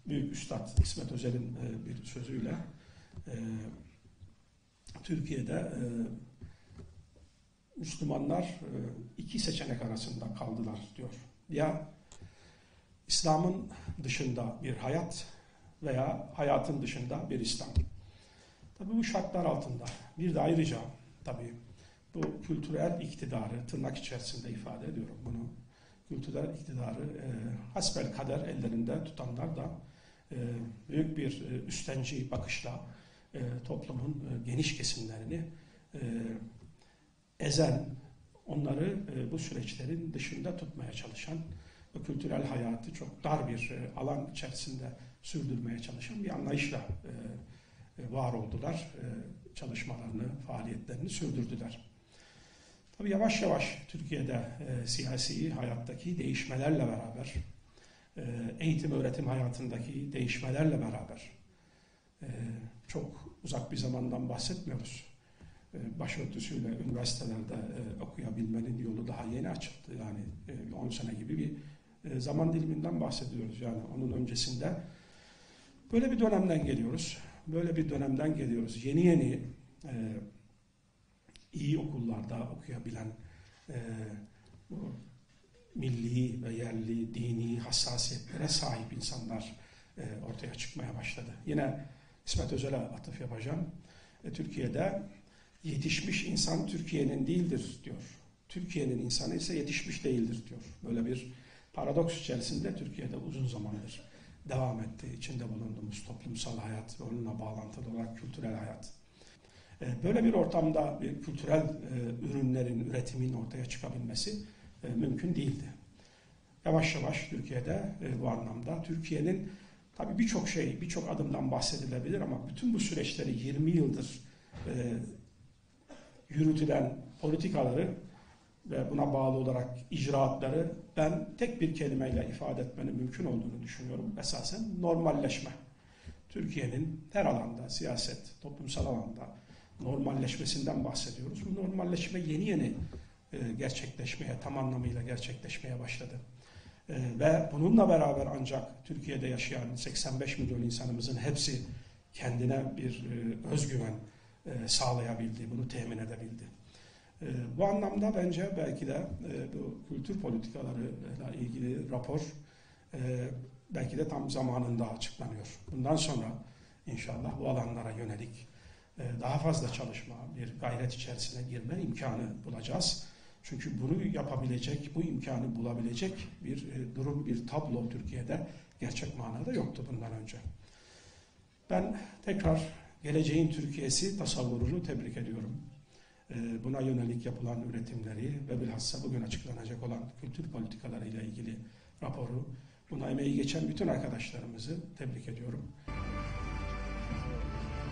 Büyük Üstad İsmet Özel'in bir sözüyle Türkiye'de Müslümanlar iki seçenek arasında kaldılar diyor. Ya İslam'ın dışında bir hayat veya hayatın dışında bir İslam. Tabii bu şartlar altında bir de ayrıca tabii bu kültürel iktidarı tırnak içerisinde ifade ediyorum bunu. Kültürel iktidarı hasbelkader ellerinde tutanlar da büyük bir üstenci bakışla toplumun geniş kesimlerini ezen, onları bu süreçlerin dışında tutmaya çalışan, bu kültürel hayatı çok dar bir alan içerisinde sürdürmeye çalışan bir anlayışla var oldular. Çalışmalarını, faaliyetlerini sürdürdüler. Tabii yavaş yavaş Türkiye'de siyasi hayattaki değişmelerle beraber, eğitim öğretim hayatındaki değişmelerle beraber, çok uzak bir zamandan bahsetmiyoruz. Başörtüsüyle üniversitelerde okuyabilmenin yolu daha yeni açıldı. Yani 10 sene gibi bir zaman diliminden bahsediyoruz. Yani onun öncesinde böyle bir dönemden geliyoruz. Böyle bir dönemden geliyoruz. Yeni yeni iyi okullarda okuyabilen bu milli ve yerli dini hassasiyetlere sahip insanlar ortaya çıkmaya başladı. Yine İsmet Özel'e atıf yapacağım. Türkiye'de yetişmiş insan Türkiye'nin değildir diyor. Türkiye'nin insanı ise yetişmiş değildir diyor. Böyle bir paradoks içerisinde Türkiye'de uzun zamandır devam etti. İçinde bulunduğumuz toplumsal hayat ve onunla bağlantılı olarak kültürel hayat. Böyle bir ortamda bir kültürel ürünlerin, üretimin ortaya çıkabilmesi mümkün değildi. Yavaş yavaş Türkiye'de bu anlamda Türkiye'nin tabii birçok adımdan bahsedilebilir ama bütün bu süreçleri 20 yıldır yürütülen politikaları ve buna bağlı olarak icraatları ben tek bir kelimeyle ifade etmenin mümkün olduğunu düşünüyorum. Esasen normalleşme. Türkiye'nin her alanda, siyaset, toplumsal alanda normalleşmesinden bahsediyoruz. Bu normalleşme yeni yeni gerçekleşmeye, tam anlamıyla gerçekleşmeye başladı. Ve bununla beraber ancak Türkiye'de yaşayan 85 milyon insanımızın hepsi kendine bir özgüven sağlayabildi, bunu temin edebildi. Bu anlamda bence belki de bu kültür politikalarıyla ilgili rapor belki de tam zamanında açıklanıyor. Bundan sonra inşallah bu alanlara yönelik daha fazla çalışma, bir gayret içerisine girme imkanı bulacağız. Çünkü bunu yapabilecek, bu imkanı bulabilecek bir durum, bir tablo Türkiye'de gerçek manada yoktu bundan önce. Ben tekrar geleceğin Türkiye'si tasavvurunu tebrik ediyorum. Buna yönelik yapılan üretimleri ve bilhassa bugün açıklanacak olan kültür politikaları ile ilgili raporu, buna emeği geçen bütün arkadaşlarımızı tebrik ediyorum.